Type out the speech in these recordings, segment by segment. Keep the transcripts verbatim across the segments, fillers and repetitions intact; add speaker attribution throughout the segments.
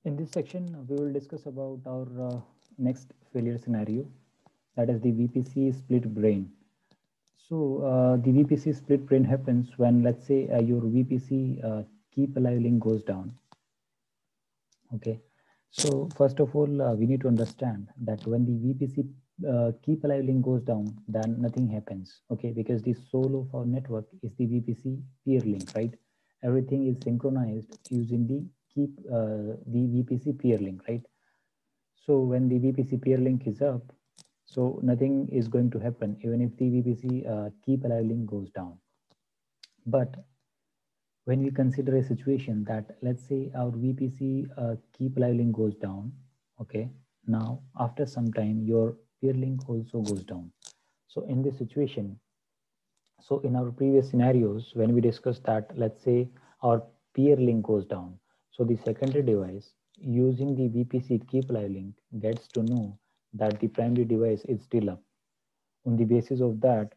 Speaker 1: In this section, we will discuss about our uh, next failure scenario, that is the V P C split brain. So uh, the V P C split brain happens when, let's say, uh, your V P C uh, keep alive link goes down. Okay. So first of all, uh, we need to understand that when the V P C uh, keep alive link goes down, then nothing happens. Okay, because the soul of our network is the V P C peer link, right? Everything is synchronized using the keep uh, the V P C peer link, right? So when the V P C peer link is up, so nothing is going to happen even if the V P C uh, keep alive link goes down. But when we consider a situation that, let's say, our V P C uh, keep alive link goes down, okay, now after some time your peer link also goes down. So in this situation, so in our previous scenarios, when we discussed that, let's say our peer link goes down, so the secondary device using the V P C keep alive link gets to know that the primary device is still up. On the basis of that,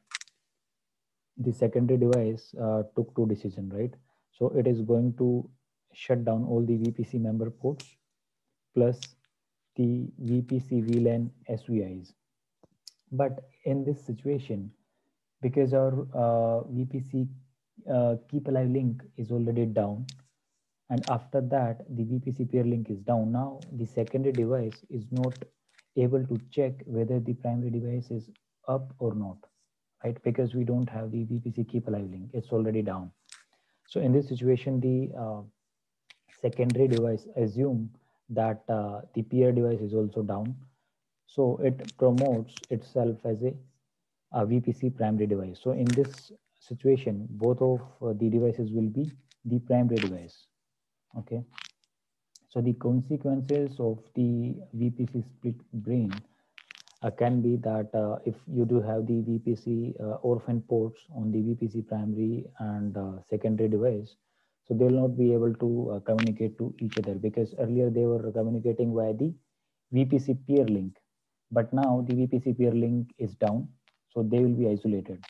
Speaker 1: the secondary device uh, took two decisions, right? So it is going to shut down all the V P C member ports plus the V P C V LAN S V Is. But in this situation, because our uh, V P C uh, keep alive link is already down, and after that the V P C peer link is down, now the secondary device is not able to check whether the primary device is up or not, right? Because we don't have the V P C keep alive link, it's already down. So in this situation, the uh, secondary device assume that uh, the peer device is also down, so it promotes itself as a, a V P C primary device. So in this situation, both of uh, the devices will be the primary device. Okay. So the consequences of the V P C split brain uh, can be that uh, if you do have the V P C uh, orphan ports on the V P C primary and uh, secondary device, so they will not be able to uh, communicate to each other, because earlier they were communicating via the V P C peer link, but now the V P C peer link is down, so they will be isolated.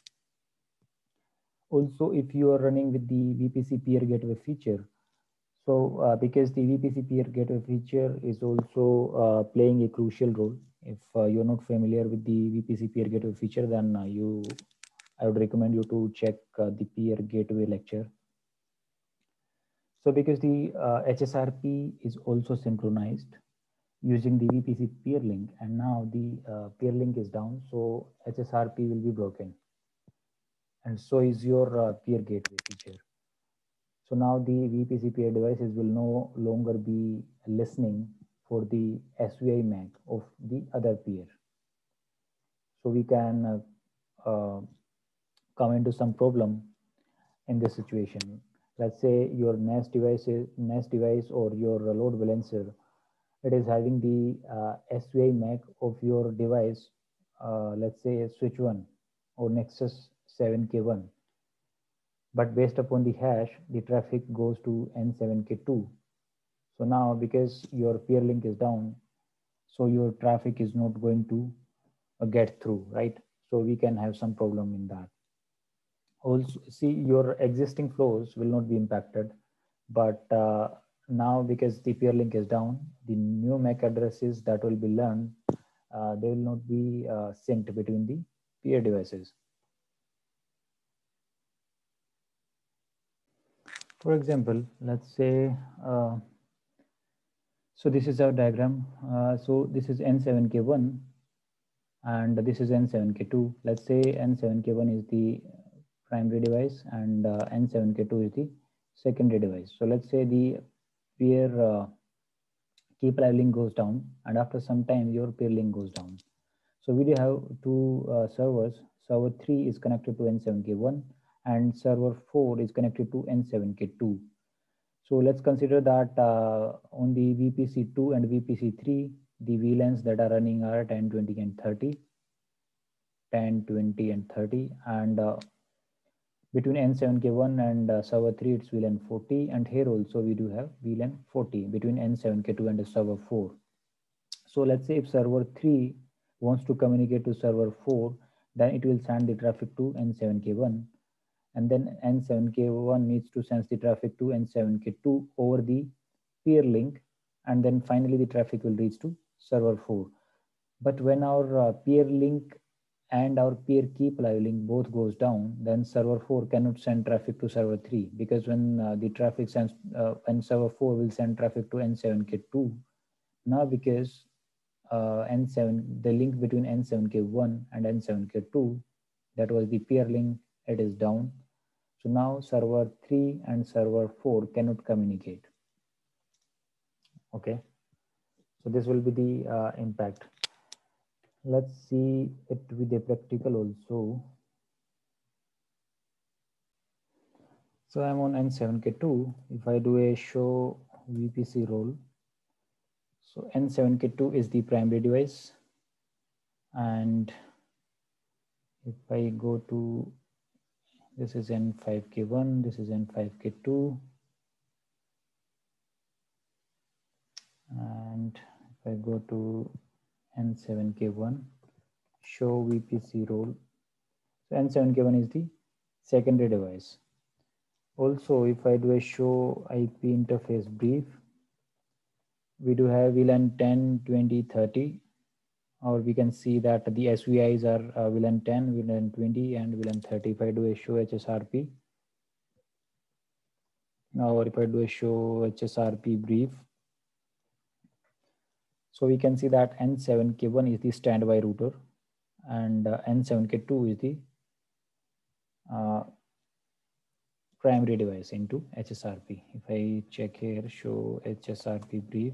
Speaker 1: Also, if you are running with the V P C peer gateway feature, so uh, because the V P C peer gateway feature is also uh, playing a crucial role. If uh, you're not familiar with the V P C peer gateway feature, then uh, you, I would recommend you to check uh, the peer gateway lecture. So because the uh, H S R P is also synchronized using the V P C peer link, and now the uh, peer link is down, so H S R P will be broken, and so is your uh, peer gateway feature. So now the V P C peer devices will no longer be listening for the S V I M A C of the other peer. So we can uh, uh, come into some problem in this situation. Let's say your N A S device, is, N A S device or your load balancer, it is having the uh, S V I M A C of your device, uh, let's say switch one or Nexus seven K one. But based upon the hash, the traffic goes to N seven K two. So now because your peer link is down, so your traffic is not going to uh, get through, right? So we can have some problem in that. Also, see, your existing flows will not be impacted, but uh, now because the peer link is down, the new M A C addresses that will be learned, uh, they will not be uh, synced between the peer devices. For example, let's say, uh, so this is our diagram. Uh, so this is N seven K one and this is N seven K two. Let's say N seven K one is the primary device and uh, N seven K two is the secondary device. So let's say the peer uh, keep alive link goes down, and after some time your peer link goes down. So we do have two uh, servers. Server three is connected to N seven K one and server four is connected to N seven K two. So let's consider that uh, on the V P C two and V P C three, the V LANs that are running are ten, twenty, and thirty. ten, twenty, and thirty. And uh, between N seven K one and uh, server three, it's V LAN forty. And here also we do have V LAN forty between N seven K two and server four. So let's say if server three wants to communicate to server four, then it will send the traffic to N seven K one. And then N seven K one needs to send the traffic to N seven K two over the peer link, and then finally the traffic will reach to server four. But when our uh, peer link and our peer keep alive link both goes down, then server four cannot send traffic to server three, because when uh, the traffic sends, uh, when server four will send traffic to N seven K two, now because uh, N seven, the link between N seven K one and N seven K two, that was the peer link, it is down. So now server three and server four cannot communicate. Okay, so this will be the uh, impact. Let's see it with a practical also. So I'm on N seven K two. If I do a show V P C role, so N seven K two is the primary device, and if I go to, this is N five K one, this is N five K two, and if I go to N seven K one, show V P C role, so N seven K one is the secondary device. Also, if I do a show I P interface brief, we do have V LAN ten, twenty, thirty, or we can see that the S V Is are uh, V LAN ten, V LAN twenty, and V LAN thirty. If I do a show H S R P, or if I do a show H S R P brief, so we can see that N seven K one is the standby router, and uh, N seven K two is the uh, primary device into H S R P. If I check here, show H S R P brief,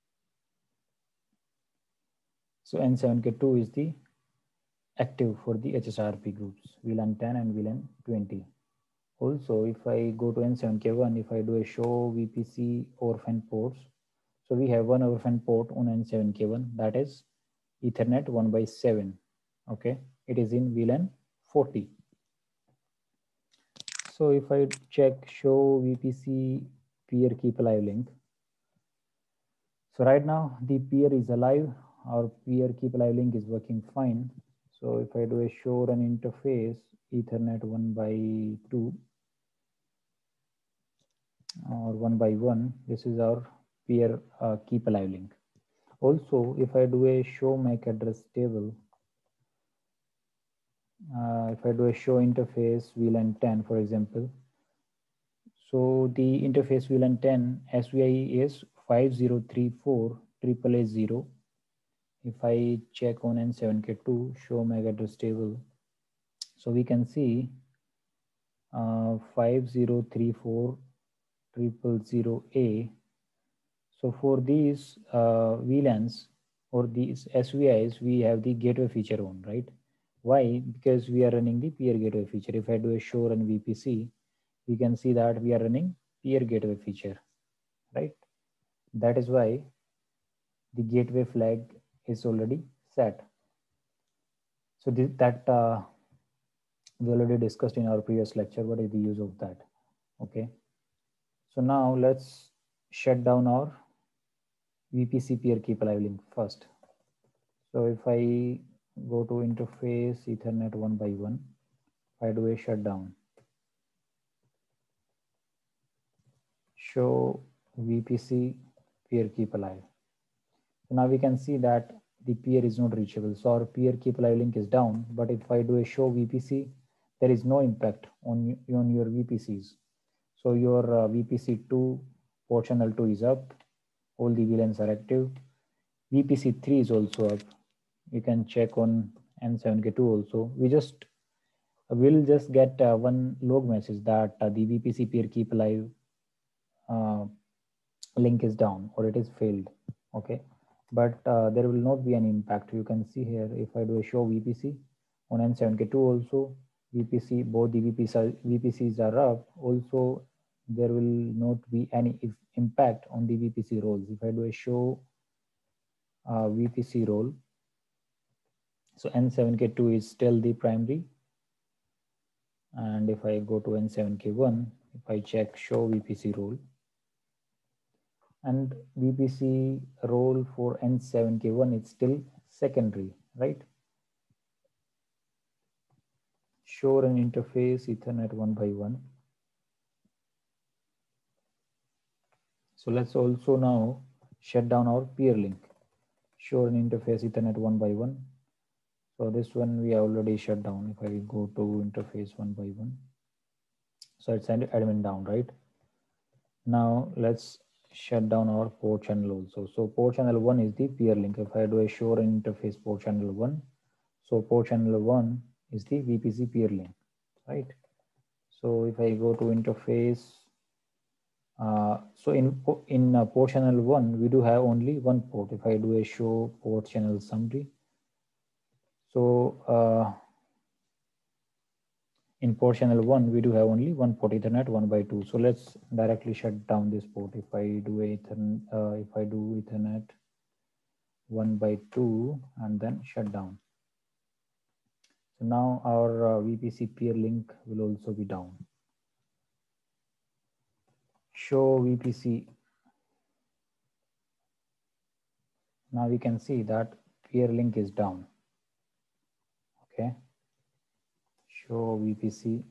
Speaker 1: so N seven K two is the active for the H S R P groups, V LAN ten and V LAN twenty. Also, if I go to N seven K one, if I do a show V P C orphan ports, so we have one orphan port on N seven K one, that is Ethernet one by seven. Okay, it is in V LAN forty. So if I check show V P C peer keep alive link, so right now the peer is alive, our peer keep alive link is working fine. So if I do a show run interface Ethernet one by two or one by one, this is our peer uh, keep alive link. Also, if I do a show M A C address table, uh, if I do a show interface V LAN ten, for example, so the interface V LAN ten S V I is five zero three four triple A zero. If I check on N seven K two, show M A C address table, so we can see uh, five zero three four triple zero A. So for these uh, V LANs or these S V Is, we have the gateway feature on, right? Why? Because we are running the peer gateway feature. If I do a show run V P C, we can see that we are running peer gateway feature, right? That is why the gateway flag is already set. So this, that uh, we already discussed in our previous lecture. What is the use of that? Okay. So now let's shut down our V P C peer keep alive link first. So if I go to interface Ethernet one by one, I do a shutdown, show V P C peer keep alive. So now we can see that the peer is not reachable. So our peer keep alive link is down, but if I do a show V P C, there is no impact on, on your V P Cs. So your uh, V P C two port channel two is up, all the V LANs are active. V P C three is also up. You can check on N seven K two also. We just will just get uh, one log message that uh, the V P C peer keep alive uh, link is down or it is failed. Okay, but uh, there will not be any impact. You can see here, if I do a show V P C on N seven K two also, V P C, both the V P C, V P Cs are up. Also, there will not be any impact on the V P C roles. If I do a show uh, V P C role, so N seven K two is still the primary. And if I go to N seven K one, if I check show V P C role, and V P C role for N seven K one is still secondary, right? Show an interface Ethernet one by one. So let's also now shut down our peer link. Show an interface Ethernet one by one. So this one we already shut down. If I go to interface one by one, so it's admin down, right? Now let's shut down our port channel also. So port channel one is the peer link. If I do a show an interface port channel one, so port channel one is the V P C peer link, right? So if I go to interface, uh, so in in uh, port channel one, we do have only one port. If I do a show port channel summary, so uh, in port channel one, we do have only one port Ethernet one by two. So let's directly shut down this port. If I do Ethernet, uh, if I do Ethernet one by two and then shut down. So now our uh, V P C peer link will also be down. Show V P C. Now we can see that peer link is down. Okay. Show V P C.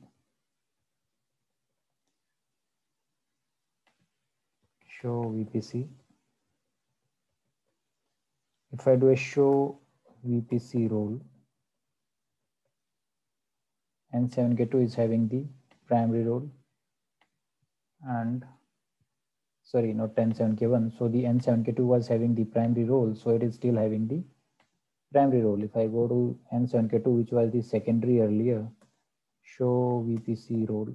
Speaker 1: Show V P C. If I do a show V P C role, N seven K two is having the primary role, and sorry, not N seven K one. So the N seven K two was having the primary role, so it is still having the primary role. If I go to N seven K two, which was the secondary earlier, show V P C role.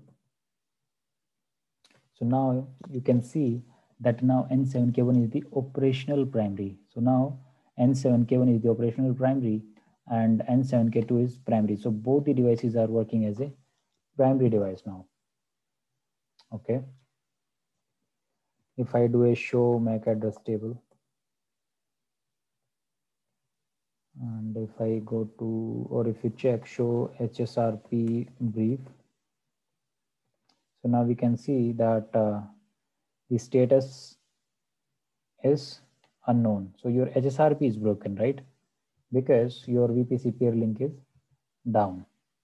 Speaker 1: So now you can see that now N seven K one is the operational primary. So now N seven K one is the operational primary and N seven K two is primary. So both the devices are working as a primary device now. Okay. If I do a show M A C address table, and if I go to, or if you check show H S R P brief, so now we can see that uh, the status is unknown. So your H S R P is broken, right? Because your V P C peer link is down.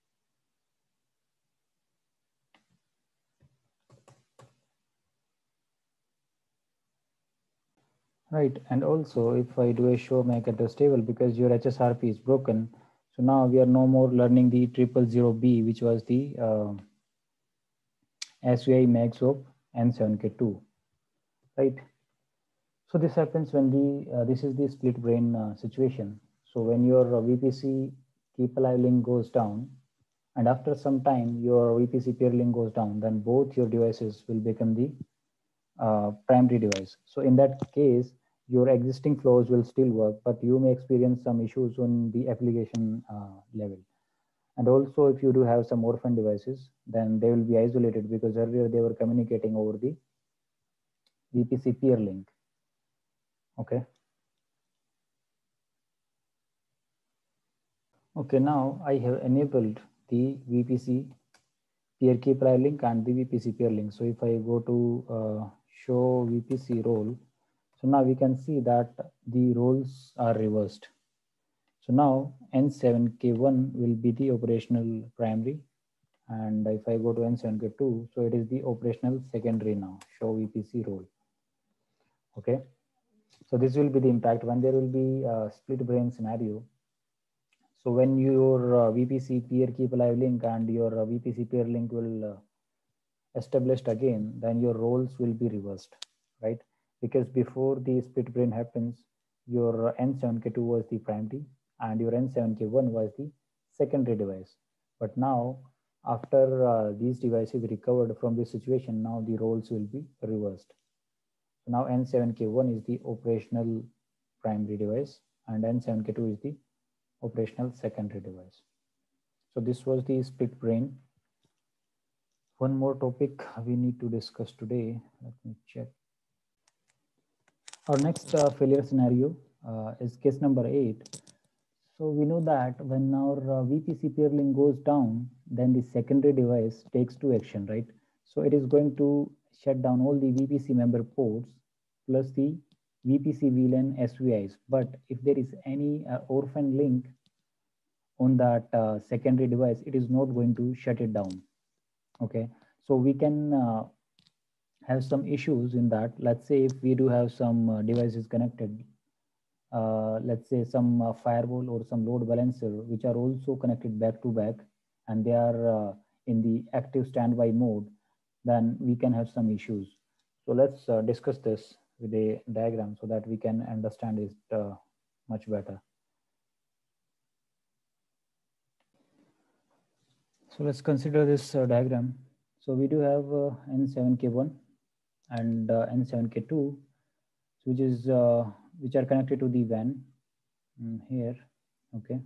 Speaker 1: Right, and also if I do a show M A C address table, because your H S R P is broken, so now we are no more learning the triple zero B, which was the uh, S V I max of N seven K two, right? So this happens when the, uh, this is the split brain uh, situation. So when your uh, V P C keep alive link goes down, and after some time your V P C peer link goes down, then both your devices will become the uh, primary device. So in that case, your existing flows will still work, but you may experience some issues on the application uh, level. And also if you do have some orphan devices, then they will be isolated because earlier they were communicating over the V P C peer link. Okay. Okay, now I have enabled the V P C peer keep alive link and the V P C peer link. So if I go to uh, show V P C role, so now we can see that the roles are reversed. So now N seven K one will be the operational primary, and if I go to N seven K two, so it is the operational secondary now, show V P C role. Okay, so this will be the impact when there will be a split brain scenario. So when your uh, V P C peer keep alive link and your uh, V P C peer link will uh, established again, then your roles will be reversed, right? Because before the split brain happens, your N seven K two was the primary and your N seven K one was the secondary device. But now, after uh, these devices recovered from this situation, now the roles will be reversed. So now N seven K one is the operational primary device and N seven K two is the operational secondary device. So this was the split brain. One more topic we need to discuss today. Let me check. Our next uh, failure scenario uh, is case number eight. So we know that when our uh, V P C peer link goes down, then the secondary device takes two action, right? So it is going to shut down all the V P C member ports plus the V P C V LAN S V Is. But if there is any uh, orphan link on that uh, secondary device, it is not going to shut it down. Okay, so we can uh, have some issues in that. Let's say if we do have some uh, devices connected, uh, let's say some uh, firewall or some load balancer, which are also connected back to back, and they are uh, in the active standby mode, then we can have some issues. So let's uh, discuss this with a diagram so that we can understand it uh, much better. So let's consider this uh, diagram. So we do have uh, N seven K one and uh, N seven K two, which is uh, which are connected to the W A N mm, here. Okay.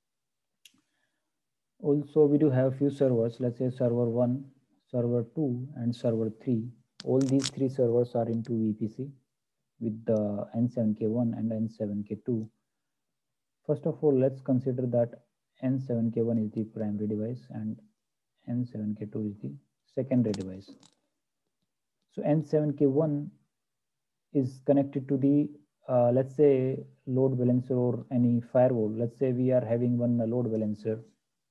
Speaker 1: Also, we do have few servers. Let's say server one, server two, and server three. All these three servers are into V P C with the N seven K one and N seven K two. First of all, let's consider that N seven K one is the primary device and N seven K two is the secondary device. So N seven K one is connected to the uh, let's say load balancer or any firewall. Let's say we are having one load balancer.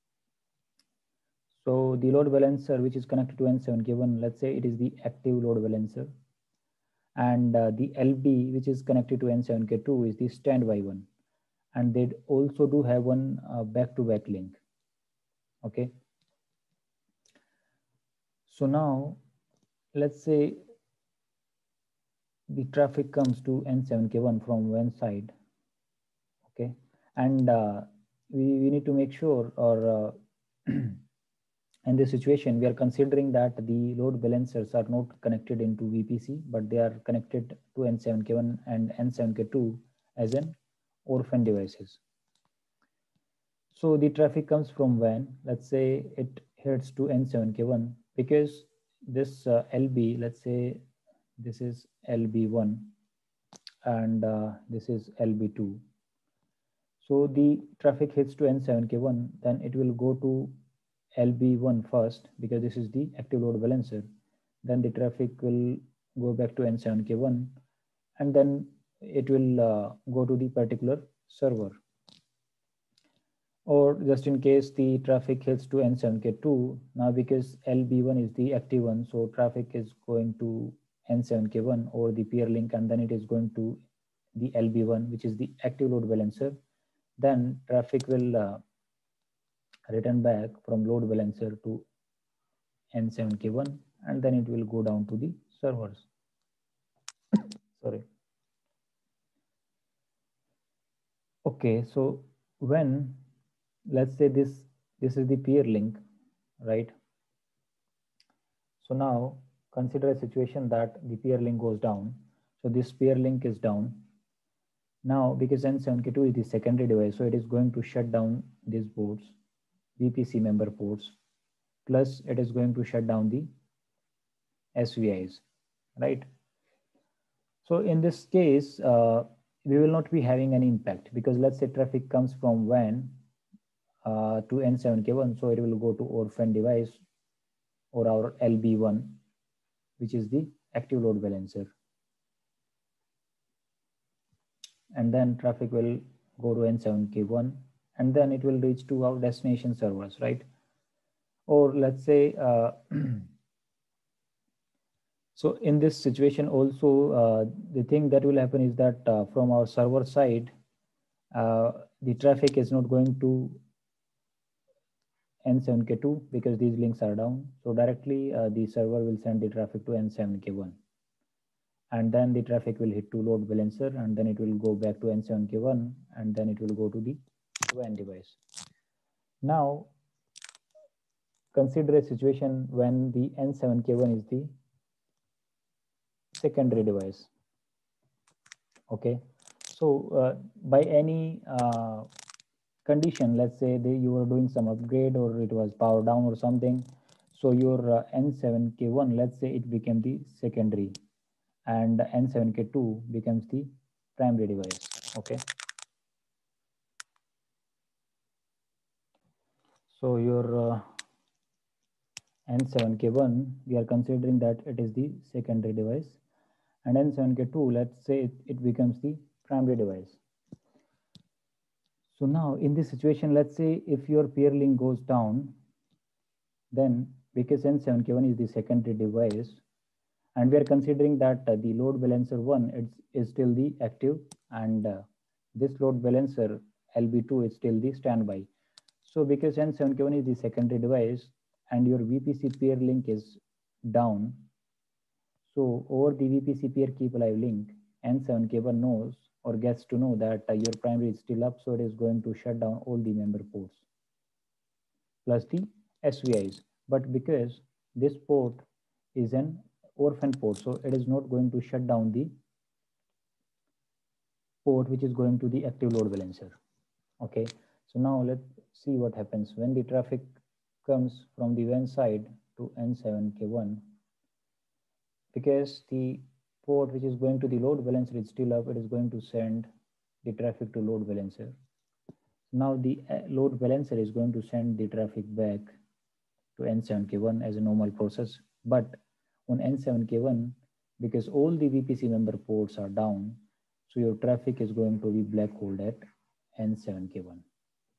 Speaker 1: So the load balancer which is connected to N seven K one, let's say it is the active load balancer, and uh, the L B which is connected to N seven K two is the standby one, and they also do have one uh, back-to-back link. Okay. So now let's say the traffic comes to N seven K one from one side. Okay, and uh, we, we need to make sure, or uh, in this situation, we are considering that the load balancers are not connected into V P C, but they are connected to N seven K one and N seven K two as an orphan devices. So the traffic comes from W A N. Let's say it heads to N seven K one because this uh, L B, let's say this is L B one and uh, this is L B two. So the traffic hits to N seven K one, then it will go to L B one first because this is the active load balancer. Then the traffic will go back to N seven K one, and then it will uh, go to the particular server. Or just in case the traffic hits to N seven K two, now because L B one is the active one, so traffic is going to N seven K one or the peer link, and then it is going to the L B one, which is the active load balancer. Then traffic will uh, return back from load balancer to N seven K one, and then it will go down to the servers. Sorry. Okay, so when, let's say this this is the peer link, right? So now consider a situation that the peer link goes down. So this peer link is down. Now because N seven K two is the secondary device, so it is going to shut down these boards, V P C member ports, plus it is going to shut down the S V Is, right? So in this case, uh, we will not be having any impact because let's say traffic comes from W A N uh, to N seven K one, so it will go to orphan device or our L B one, which is the active load balancer. And then traffic will go to N seven K one, and then it will reach to our destination servers, right? Or let's say, uh, so in this situation also, uh, the thing that will happen is that uh, from our server side, uh, the traffic is not going to N seven K two because these links are down. So directly uh, the server will send the traffic to N seven K one. And then the traffic will hit to load balancer, and then it will go back to N seven K one, and then it will go to the W A N device. Now, consider a situation when the N seven K one is the secondary device. Okay, so uh, by any uh, condition, let's say they, you were doing some upgrade or it was power down or something, so your uh, N seven K one, let's say it became the secondary, and N seven K two becomes the primary device. Okay, so your uh, N seven K one, we are considering that it is the secondary device, and N seven K two, let's say it, it becomes the primary device. So now in this situation, let's say if your peer link goes down, then because N seven K one is the secondary device, And we are considering that uh, the load balancer one is, is still the active, and uh, this load balancer L B two is still the standby. So because N seven K one is the secondary device and your V P C peer link is down, so over the V P C peer keep alive link, N seven K one knows or gets to know that uh, your primary is still up, so it is going to shut down all the member ports plus the S V Is. But because this port is an orphan port, so it is not going to shut down the port which is going to the active load balancer. Okay, so now let's see what happens when the traffic comes from the W A N side to N seven K one. Because the port which is going to the load balancer is still up, it is going to send the traffic to load balancer. Now the load balancer is going to send the traffic back to N seven K one as a normal process. But on N seven K one, because all the V P C member ports are down, so your traffic is going to be black holed at N seven K one.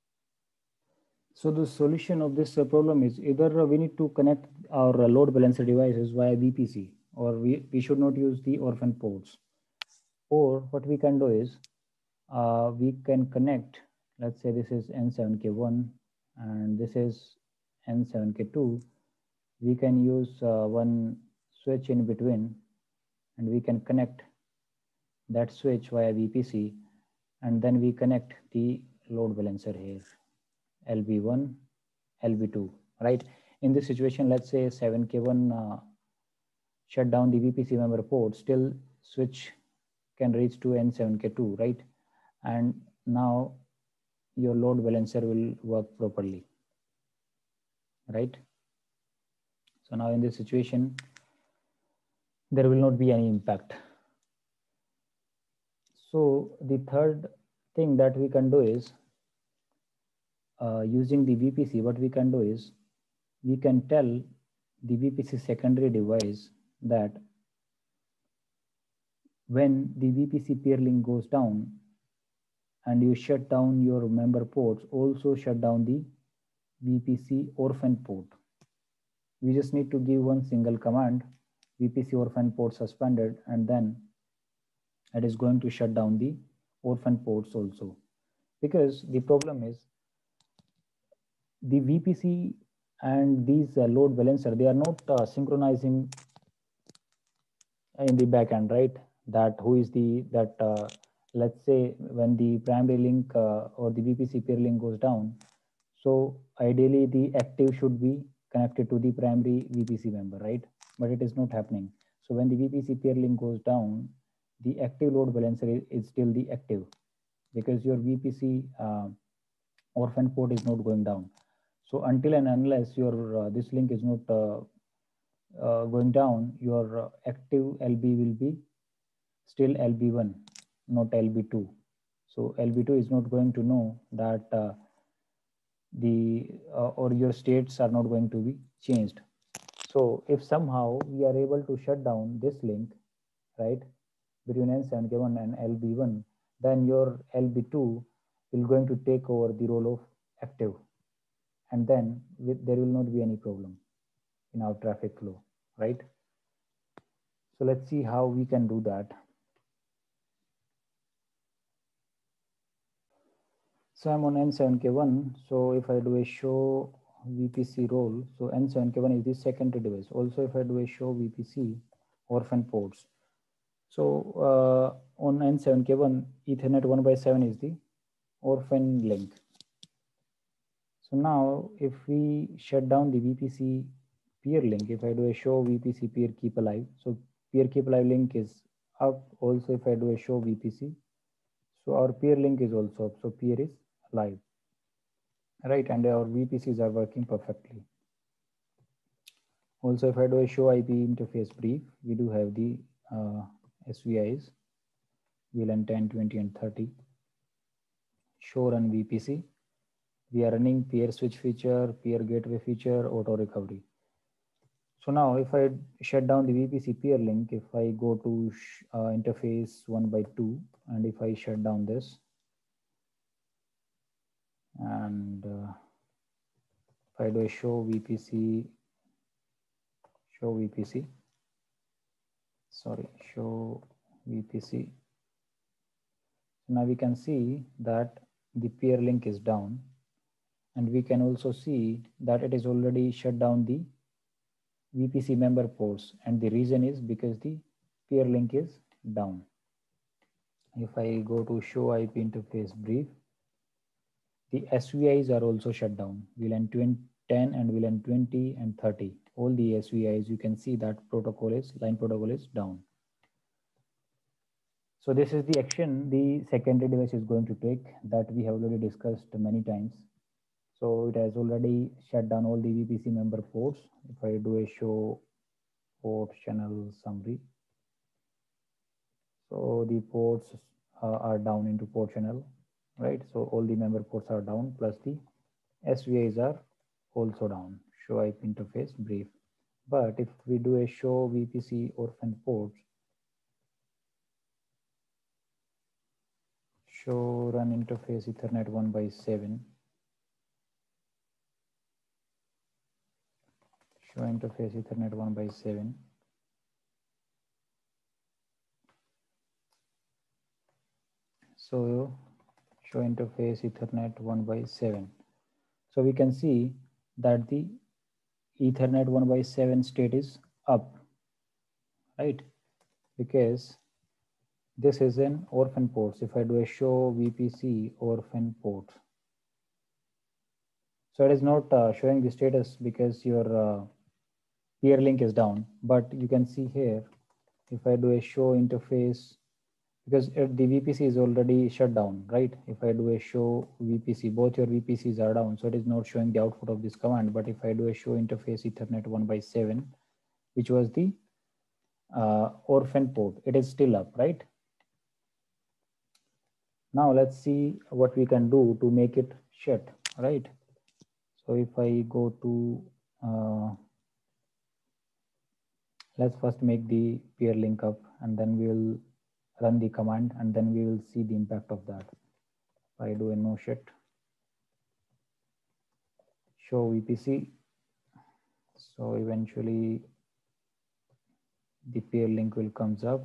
Speaker 1: So the solution of this problem is either we need to connect our load balancer devices via V P C, or we, we should not use the orphan ports. Or what we can do is uh, we can connect, let's say this is N seven K one and this is N seven K two. We can use uh, one switch in between and we can connect that switch via V P C, and then we connect the load balancer here, L B one, L B two, right? In this situation, let's say seven K one uh, shut down the V P C member port, still switch can reach to N seven K two, right? And now your load balancer will work properly, right? So now in this situation, there will not be any impact. So the third thing that we can do is uh, using the V P C, what we can do is we can tell the V P C secondary device that when the V P C peer link goes down and you shut down your member ports, also shut down the V P C orphan port. We just need to give one single command, V P C orphan port suspended, and then it is going to shut down the orphan ports also. Because the problem is the V P C and these uh, load balancer, they are not uh, synchronizing in the backend, right? That who is the, that uh, let's say when the primary link uh, or the V P C peer link goes down, so ideally the active should be connected to the primary V P C member, right? But it is not happening. So when the V P C peer link goes down, the active load balancer is, is still the active, because your V P C uh, orphan port is not going down. So until and unless your uh, this link is not uh, uh, going down, your uh, active L B will be still L B one, not L B two. So L B two is not going to know that uh, the uh, or your states are not going to be changed. So if somehow we are able to shut down this link, right, between N seven K one and L B one, then your L B two will going to take over the role of active, and then there will not be any problem in our traffic flow, right? So let's see how we can do that. So I'm on N seven K one. So if I do a show V P C role, so N seven K one is the secondary device. Also, if I do a show V P C orphan ports, so uh, on N seven K one, Ethernet one by seven is the orphan link. So now if we shut down the V P C peer link, if I do a show V P C peer keep alive, so peer keep alive link is up. Also, if I do a show V P C, so our peer link is also up. So peer is live, right? And our V P Cs are working perfectly. Also, if I do a show I P interface brief, we do have the uh, S V Is, V LAN ten, twenty, and thirty. Show run V P C. We are running peer switch feature, peer gateway feature, auto recovery. So now if I shut down the V P C peer link, if I go to uh, interface one by two, and if I shut down this, and uh, if I do a show V P C, show V P C, sorry, show V P C. Now we can see that the peer link is down, and we can also see that it is already shut down the V P C member ports, and the reason is because the peer link is down. If I go to show I P interface brief, the S V Is are also shut down, V LAN ten and V LAN twenty and thirty. All the S V Is, you can see that protocol is, line protocol is down. So this is the action the secondary device is going to take that we have already discussed many times. So it has already shut down all the V P C member ports. If I do a show port channel summary, so the ports uh, are down into port channel, right? So all the member ports are down, plus the S V Is are also down. Show I P interface brief. But if we do a show V P C orphan ports, show run interface Ethernet one by seven, show interface Ethernet one by seven. So show interface Ethernet one by seven. So we can see that the Ethernet one by seven state is up, right? Because this is an orphan ports. If I do a show V P C orphan ports, so it is not uh, showing the status because your uh, peer link is down. But you can see here, if I do a show interface, because it, the V P C is already shut down, right? If I do a show V P C, both your V P Cs are down, so it is not showing the output of this command. But if I do a show interface Ethernet one by seven, which was the uh, orphan port, it is still up, right? Now let's see what we can do to make it shut, right? So if I go to, uh, let's first make the peer link up, and then we will run the command, and then we will see the impact of that. If I do a no shut, show V P C, so eventually the peer link will comes up.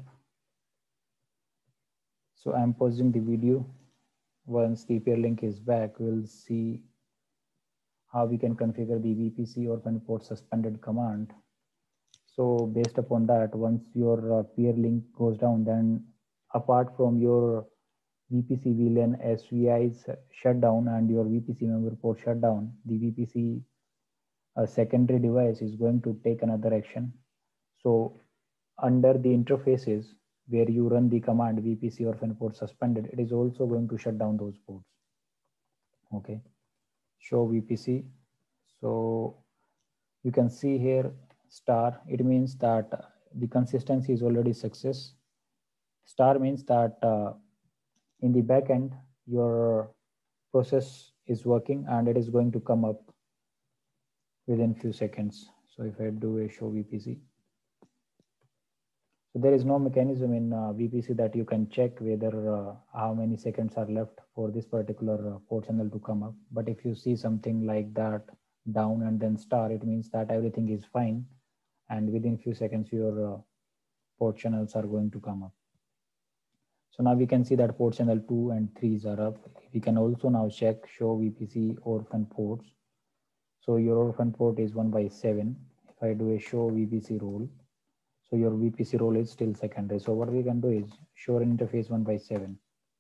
Speaker 1: So I'm pausing the video. Once the peer link is back, we'll see how we can configure the V P C orphan port suspended command. So based upon that, once your uh, peer link goes down, then apart from your V P C V LAN S V Is shut down and your V P C member port shut down, the V P C uh, secondary device is going to take another action. So under the interfaces where you run the command V P C orphan port suspended, it is also going to shut down those ports. Okay, show V P C. So you can see here star, it means that the consistency is already success. Star means that uh, in the backend, your process is working and it is going to come up within few seconds. So if I do a show V P C, so there is no mechanism in uh, V P C that you can check whether uh, how many seconds are left for this particular uh, port channel to come up. But if you see something like that down and then star, it means that everything is fine. And within few seconds, your uh, port channels are going to come up. So now we can see that port channel two and threes are up. We can also now check show V P C orphan ports. So your orphan port is one by seven. If I do a show V P C role, so your V P C role is still secondary. So what we can do is show an interface one by seven.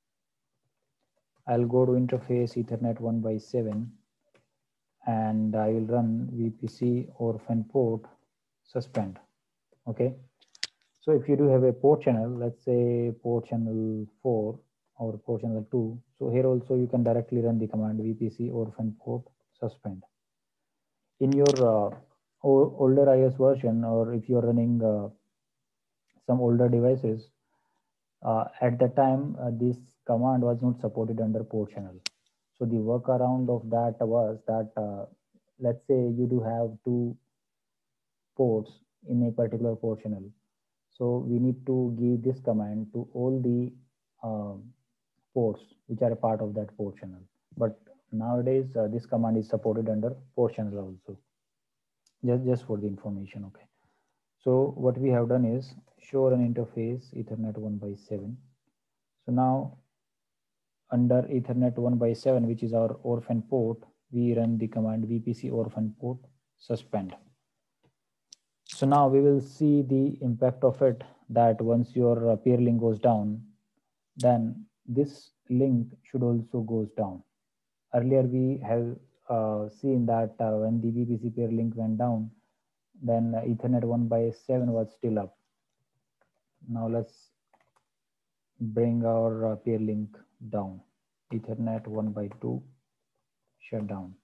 Speaker 1: I'll go to interface Ethernet one by seven and I will run V P C orphan port suspend. Okay. So if you do have a port channel, let's say port channel four or port channel two, so here also you can directly run the command V P C orphan port suspend. In your uh, older iOS version, or if you're running uh, some older devices, uh, at the time uh, this command was not supported under port channel. So the workaround of that was that uh, let's say you do have two ports in a particular port channel. So we need to give this command to all the uh, ports which are a part of that port channel. But nowadays uh, this command is supported under port channel also. Just, just for the information, okay. So what we have done is show an interface Ethernet one by seven. So now under Ethernet one by seven, which is our orphan port, we run the command vpc orphan port suspend. So now we will see the impact of it, that once your uh, peer link goes down, then this link should also goes down. Earlier we have uh, seen that uh, when the V P C peer link went down, then uh, Ethernet one by seven was still up. Now let's bring our uh, peer link down. Ethernet one by two shut down.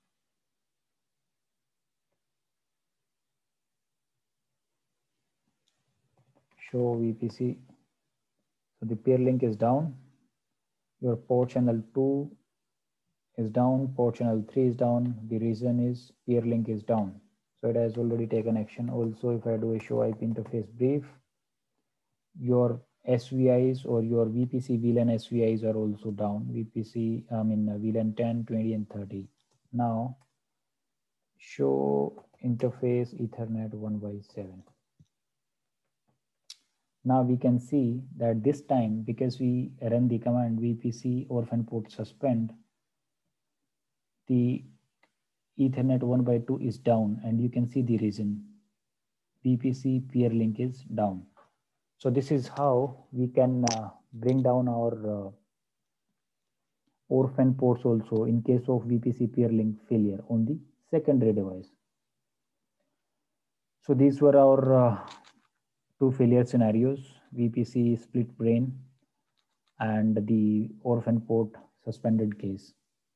Speaker 1: Show V P C. So the peer link is down. Your port channel two is down, port channel three is down. The reason is peer link is down. So it has already taken action. Also, if I do a show I P interface brief, your S V Is or your V P C V LAN S V Is are also down. V P C, I mean uh, V LAN ten, twenty, and thirty. Now, show interface Ethernet one by seven. Now we can see that this time, because we run the command V P C orphan port suspend, the Ethernet one by two is down, and you can see the reason. V P C peer link is down. So this is how we can uh, bring down our uh, orphan ports also in case of V P C peer link failure on the secondary device. So these were our uh, two failure scenarios, V P C split brain and the orphan port suspended case.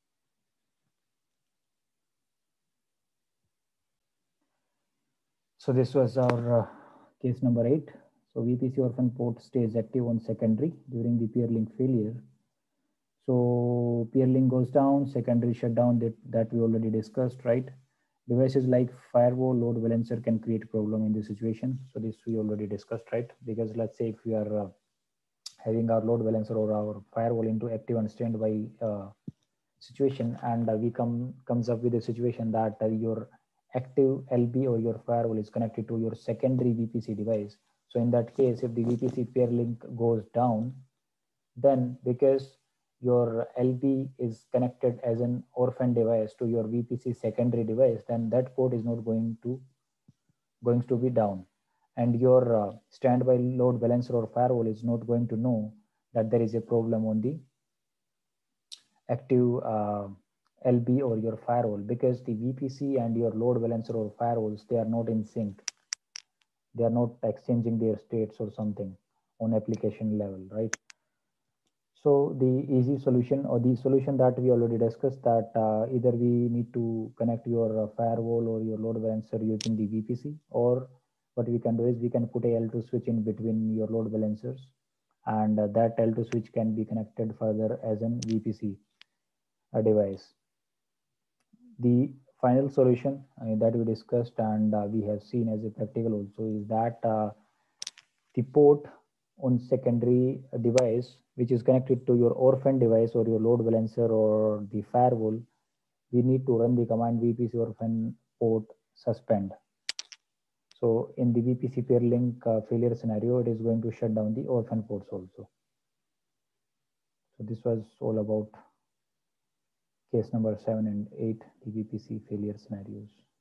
Speaker 1: So this was our uh, case number eight. So V P C orphan port stays active on secondary during the peer link failure. So peer link goes down, secondary shutdown, that, that we already discussed, right? Devices like firewall, load balancer can create problem in this situation. So this we already discussed, right? Because let's say if we are uh, having our load balancer or our firewall into active and standby uh, situation, and uh, we come comes up with a situation that uh, your active L B or your firewall is connected to your secondary V P C device. So in that case, if the V P C peer link goes down, then because your L B is connected as an orphan device to your V P C secondary device, then that port is not going to going to be down, and your uh, standby load balancer or firewall is not going to know that there is a problem on the active uh, L B or your firewall, because the V P C and your load balancer or firewalls, they are not in sync. They are not exchanging their states or something on application level, right? So the easy solution, or the solution that we already discussed, that uh, either we need to connect your uh, firewall or your load balancer using the V P C, or what we can do is we can put a L two switch in between your load balancers, and uh, that L two switch can be connected further as an V P C uh, device. The final solution uh, that we discussed and uh, we have seen as a practical also is that uh, the port on secondary device which is connected to your orphan device or your load balancer or the firewall, we need to run the command V P C orphan port suspend. So in the V P C peer link uh, failure scenario, it is going to shut down the orphan ports also. So this was all about case number seven and eight, the V P C failure scenarios.